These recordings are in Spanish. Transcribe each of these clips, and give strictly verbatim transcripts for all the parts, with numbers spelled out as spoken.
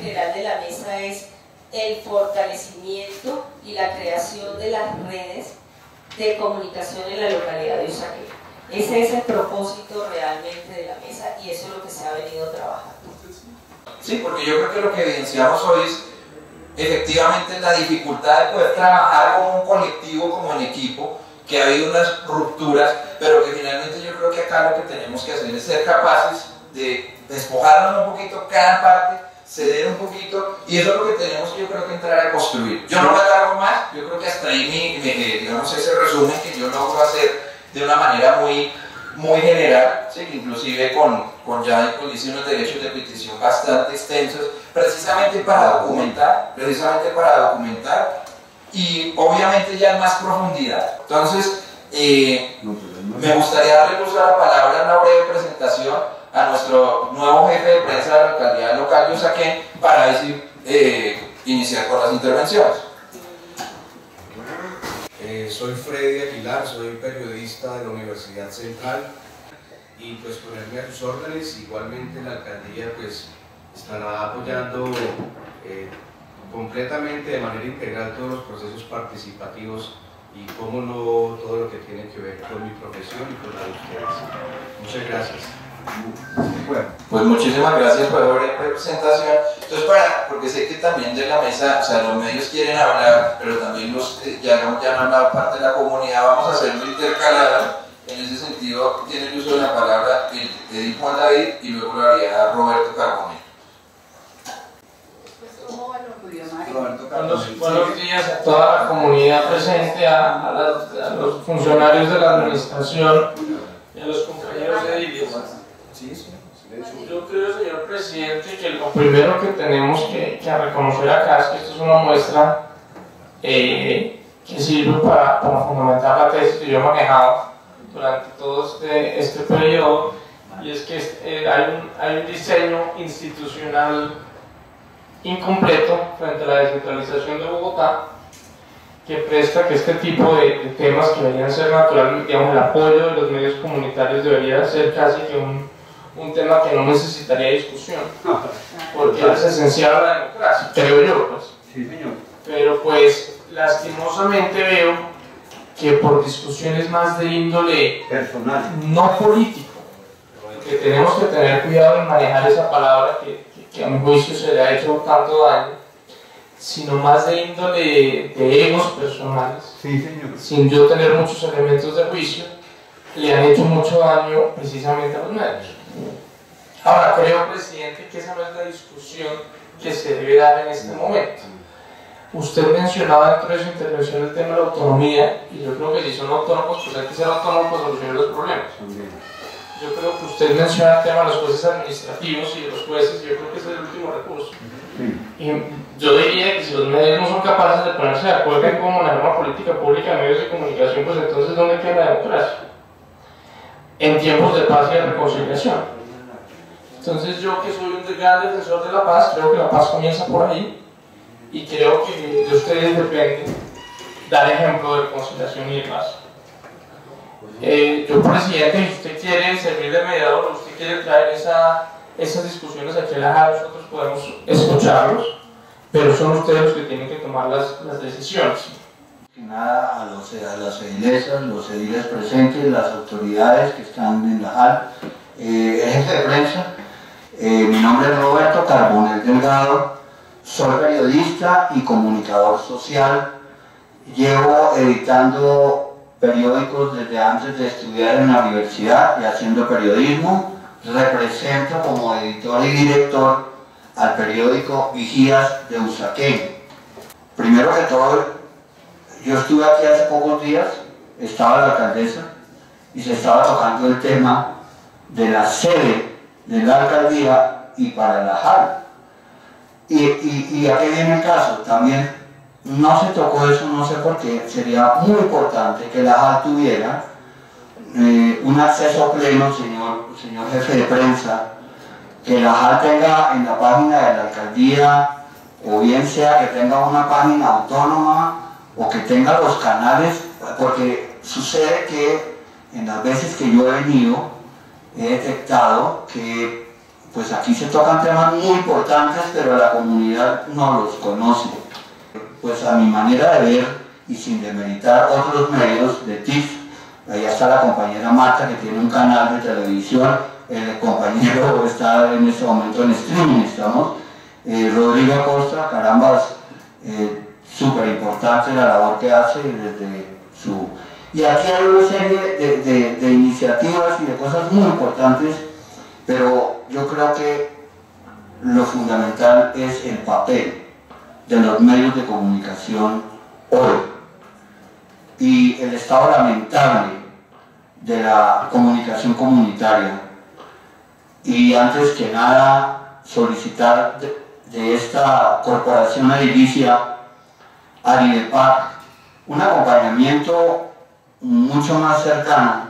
general de la mesa es el fortalecimiento y la creación de las redes de comunicación en la localidad de Usaquén. Ese es el propósito realmente de la mesa y eso es lo que se ha venido trabajando. Sí, porque yo creo que lo que evidenciamos hoy es efectivamente la dificultad de poder trabajar como un colectivo, como en equipo, que ha habido unas rupturas, pero que finalmente yo creo que acá lo que tenemos que hacer es ser capaces de despojarnos un poquito cada parte, ceder un poquito, y eso es lo que tenemos yo creo que entrar a construir. Yo no me alargo más, yo creo que hasta ahí mi, mi, digamos, ese resumen que yo logro hacer de una manera muy, muy general, ¿sí? Inclusive con, con ya hice unos derechos de petición bastante extensos, precisamente para documentar, precisamente para documentar, y obviamente ya en más profundidad. Entonces, eh, me gustaría darle uso a la palabra en una breve presentación a nuestro nuevo jefe de prensa de la alcaldía local de Usaquén para decir, eh, iniciar con las intervenciones. Eh, soy Freddy Aguilar, soy periodista de la Universidad Central y pues ponerme a sus órdenes. Igualmente la alcaldía pues estará apoyando eh, completamente de manera integral todos los procesos participativos y cómo no todo lo que tiene que ver con mi profesión y con la de ustedes. Muchas gracias. Bueno, pues muchísimas gracias por la presentación. Entonces, para, porque sé que también de la mesa, o sea, los medios quieren hablar, pero también los eh, ya, ya han hablado parte de la comunidad, vamos a hacerlo intercalado. En ese sentido, tiene el uso de la palabra el Edith Juan David y luego lo haría Roberto Carbonell. Buenos, buenos días a toda la comunidad presente, a, a, las, a los funcionarios de la administración y a los compañeros de ediles. Yo creo, señor presidente, que lo primero que tenemos que, que reconocer acá es que esto es una muestra eh, que sirve para, para fundamentar la tesis que yo he manejado durante todo este, este periodo, y es que eh, hay, un, hay un diseño institucional incompleto frente a la descentralización de Bogotá, que presta que este tipo de, de temas que deberían ser naturales, digamos, el apoyo de los medios comunitarios debería ser casi que un, un tema que no necesitaría discusión, porque es esencial a la democracia, creo yo, pues. Sí, señor. Pero pues, lastimosamente veo que por discusiones más de índole personal, no político, que tenemos que tener cuidado en manejar esa palabra que, que, que a mi juicio se le ha hecho tanto daño, sino más de índole de egos personales, sí, señor, sin yo tener muchos elementos de juicio, le han hecho mucho daño precisamente a los medios. Ahora, creo, presidente, que esa no es la discusión que se debe dar en este momento. Usted mencionaba dentro de su intervención el tema de la autonomía, y yo creo que si son autónomos, pues hay que ser autónomos para solucionar los problemas. Yo creo que usted menciona el tema de los jueces administrativos y de los jueces, y yo creo que ese es el último recurso. Sí. Y yo diría que si los medios no son capaces de ponerse de acuerdo en cómo manejar una política pública de medios de comunicación, pues entonces ¿dónde queda la democracia? En tiempos de paz y de reconciliación. Entonces yo, que soy un gran defensor de la paz, creo que la paz comienza por ahí, y creo que de ustedes depende dar ejemplo de reconciliación y de paz. Eh, yo, presidente, si usted quiere servir de mediador, usted quiere traer esa, esas discusiones aquí a la J A, nosotros podemos escucharlos, pero son ustedes los que tienen que tomar las, las decisiones. Nada, a, los, a las edilesas, los ediles presentes, las autoridades que están en la J A, eh, el jefe de prensa, eh, mi nombre es Roberto Carbonell Delgado, soy periodista y comunicador social, llevo editando periódicos desde antes de estudiar en la universidad y haciendo periodismo, represento como editor y director al periódico Vigías de Usaquén. Primero que todo, yo estuve aquí hace pocos días, estaba la alcaldesa y se estaba tocando el tema de la sede de la alcaldía y para la J A. Y, y, y a qué viene el caso, también no se tocó eso, no sé por qué, sería muy importante que la J A tuviera eh, un acceso pleno, señor, señor jefe de prensa, que la J A tenga en la página de la alcaldía, o bien sea que tenga una página autónoma, o que tenga los canales, porque sucede que en las veces que yo he venido, he detectado que pues aquí se tocan temas muy importantes, pero la comunidad no los conoce. Pues a mi manera de ver, y sin demeritar otros medios de T I F, ahí está la compañera Marta que tiene un canal de televisión, el compañero está en este momento en streaming, estamos, eh, Rodrigo Acosta, carambas, eh, súper importante la labor que hace desde su... Y aquí hay una serie de, de, de iniciativas y de cosas muy importantes, pero yo creo que lo fundamental es el papel de los medios de comunicación hoy y el estado lamentable de la comunicación comunitaria. Y antes que nada solicitar de, de esta corporación edilicia Aridepac un acompañamiento mucho más cercano,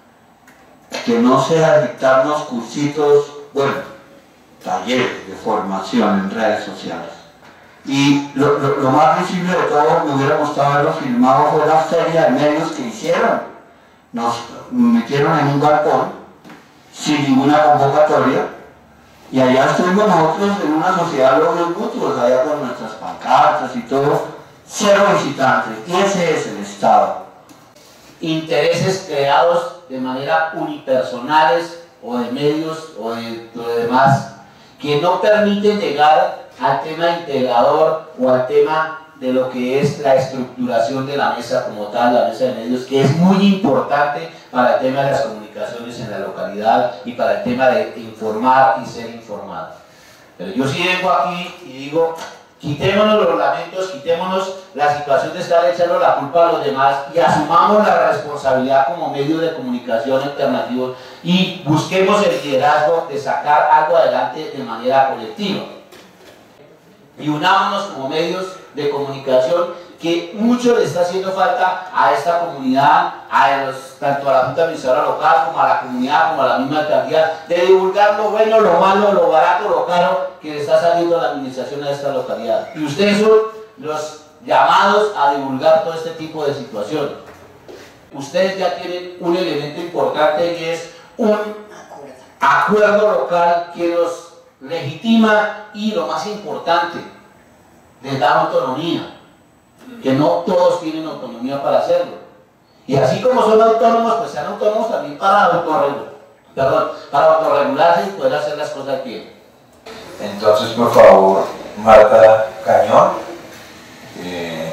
que no sea dictarnos cursitos, bueno, talleres de formación en redes sociales. Y lo, lo, lo más visible de todo, me hubiera gustado haberlo filmado, fue la feria de medios que hicieron. Nos metieron en un balcón sin ninguna convocatoria y allá estuvimos nosotros en una sociedad de logros mutuos, allá con nuestras pancartas y todo, cero visitantes, y ese es el estado. Intereses creados de manera unipersonales o de medios o de lo demás que no permiten llegar al tema integrador o al tema de lo que es la estructuración de la mesa como tal, la mesa de medios, que es muy importante para el tema de las comunicaciones en la localidad y para el tema de informar y ser informado. Pero yo sí vengo aquí y digo, quitémonos los lamentos, quitémonos la situación de estar echando la culpa a los demás y asumamos la responsabilidad como medios de comunicación alternativos y busquemos el liderazgo de sacar algo adelante de manera colectiva. Y unámonos como medios de comunicación, que mucho le está haciendo falta a esta comunidad, a los, tanto a la Junta Administradora Local como a la comunidad, como a la misma alcaldía, de divulgar lo bueno, lo malo, lo barato, lo caro que le está saliendo a la administración a esta localidad. Y ustedes son los llamados a divulgar todo este tipo de situaciones. Ustedes ya tienen un elemento importante y es un acuerdo local que los legitima y, lo más importante, les da autonomía, que no todos tienen autonomía para hacerlo. Y así como son autónomos, pues sean autónomos también para autorregular, perdón, para autorregularse y poder hacer las cosas bien. Entonces, por favor, Marta Cañón, eh,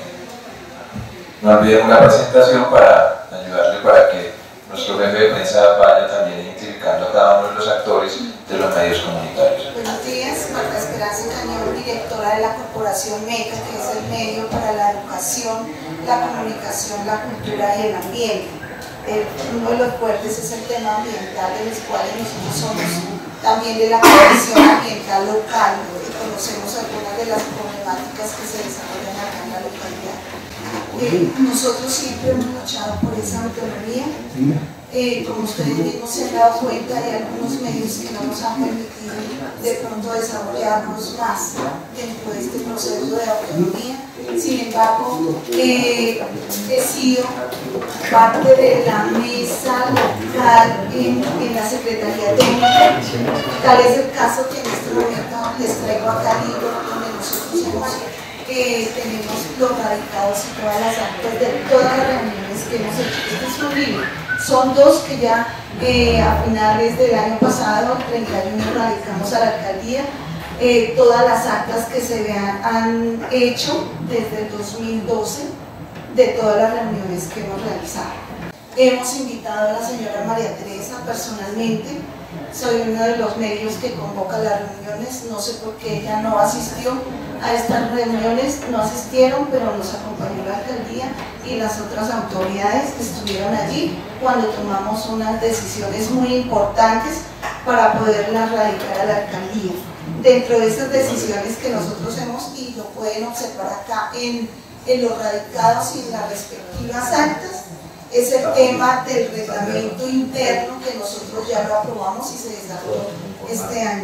no olviden una presentación para ayudarle para que nuestro jefe de prensa vaya también identificando a cada uno de los actores de los medios comunitarios. Buenos días, Marta Esperanza Cañón, directora de la Corporación MECA, que es el medio para la educación, la comunicación, la cultura y el ambiente. Eh, uno de los fuertes es el tema ambiental, de los cuales nosotros somos también de la Comisión Ambiental Local y conocemos algunas de las problemáticas que se desarrollan acá en la localidad. Eh, nosotros siempre hemos luchado por esa autonomía. Eh, como ustedes mismos se han dado cuenta, hay algunos medios que no nos han permitido de pronto desarrollarnos más dentro de este proceso de autonomía. Sin embargo, eh, he sido parte de la mesa local en, en la Secretaría Técnica. Tal es el caso que en este momento les traigo acá el libro donde nosotros hemos, eh, tenemos los radicados y todas las actas de todas las reuniones que hemos hecho. Este es un libro. Son dos que ya eh, a finales del año pasado, el treinta y uno, radicamos a la alcaldía. Eh, todas las actas que se vean, han hecho desde el dos mil doce de todas las reuniones que hemos realizado. Hemos invitado a la señora María Teresa personalmente. Soy uno de los medios que convoca las reuniones. No sé por qué ella no asistió a estas reuniones, no asistieron, pero nos acompañó la alcaldía y las otras autoridades que estuvieron allí cuando tomamos unas decisiones muy importantes para poderlas radicar a la alcaldía. Dentro de esas decisiones que nosotros hemos, y lo pueden observar acá en, en los radicados y en las respectivas actas, es el tema del reglamento interno que nosotros ya lo aprobamos y se desarrolló este año.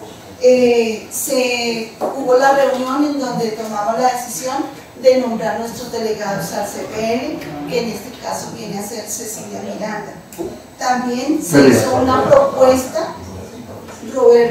Eh, se, hubo la reunión en donde tomamos la decisión de nombrar nuestros delegados al C P N, que en este caso viene a ser Cecilia Miranda. También se hizo una propuesta, Roberto y Pablo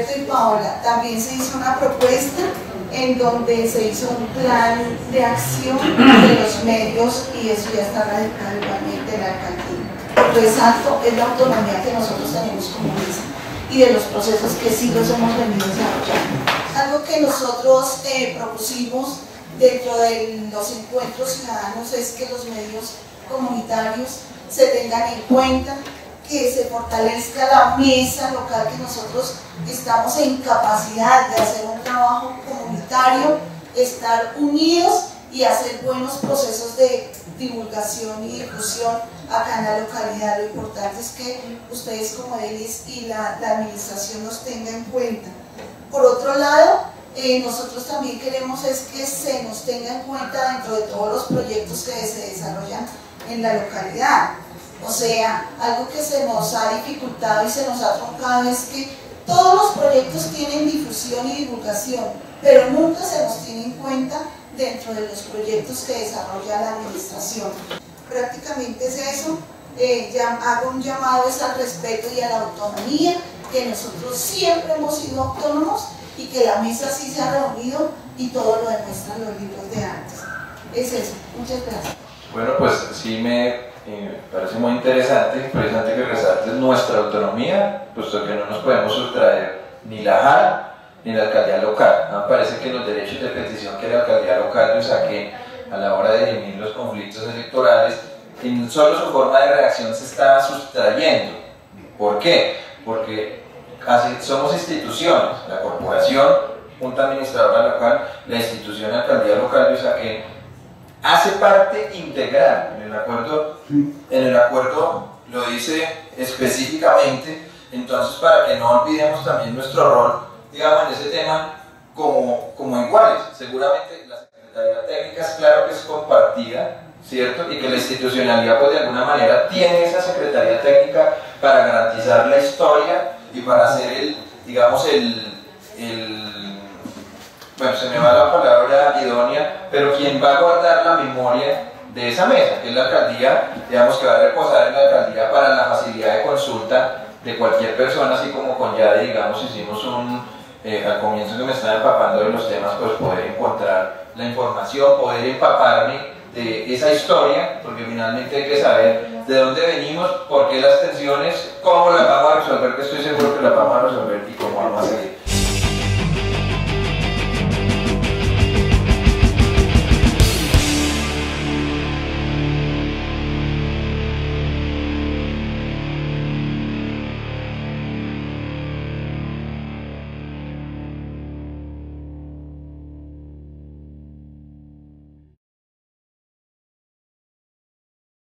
Paola, también se hizo una propuesta en donde se hizo un plan de acción de los medios y eso ya está radicado igualmente en la alcaldía. Lo exacto es la autonomía que nosotros tenemos como mesa y de los procesos que sí los hemos venido desarrollando. Algo que nosotros eh, propusimos dentro de los encuentros ciudadanos es que los medios comunitarios se tengan en cuenta, que se fortalezca la mesa local, que nosotros estamos en capacidad de hacer un trabajo comunitario, estar unidos y hacer buenos procesos de divulgación y difusión acá en la localidad. Lo importante es que ustedes como edilies y la, la administración nos tengan en cuenta. Por otro lado, eh, nosotros también queremos es que se nos tenga en cuenta dentro de todos los proyectos que se desarrollan en la localidad. O sea, algo que se nos ha dificultado y se nos ha truncado es que todos los proyectos tienen difusión y divulgación, pero nunca se nos tiene en cuenta dentro de los proyectos que desarrolla la administración. Prácticamente es eso. Eh, ya hago un llamado es al respeto y a la autonomía, que nosotros siempre hemos sido autónomos y que la mesa sí se ha reunido y todo lo demuestran los libros de antes. Es eso. Muchas gracias. Bueno, pues sí me eh, parece muy interesante, interesante que resaltes nuestra autonomía, puesto que no nos podemos sustraer ni la J A L ni la alcaldía local. Me parece que los derechos de petición que la alcaldía local nos saque a la hora de dirimir los conflictos electorales, en solo su forma de reacción se está sustrayendo. ¿Por qué? Porque así somos instituciones, la corporación, junta administradora local, la institución alcaldía local de Usaquén, hace parte integral en el acuerdo, en el acuerdo lo dice específicamente. Entonces, para que no olvidemos también nuestro rol, digamos, en ese tema como, como iguales. Seguramente la Secretaría Técnica es claro que es compartida, ¿cierto? Y que la institucionalidad, pues de alguna manera, tiene esa Secretaría Técnica para garantizar la historia y para hacer el, digamos, el, el bueno, se me va la palabra idónea, pero quien va a guardar la memoria de esa mesa, que es la alcaldía, digamos que va a reposar en la alcaldía para la facilidad de consulta de cualquier persona, así como con Yade, digamos, hicimos un, eh, al comienzo que me estaba empapando de los temas, pues poder encontrar la información, poder empaparme de esa historia, porque finalmente hay que saber de dónde venimos, por qué las tensiones, cómo las vamos a resolver, que estoy seguro que las vamos a resolver y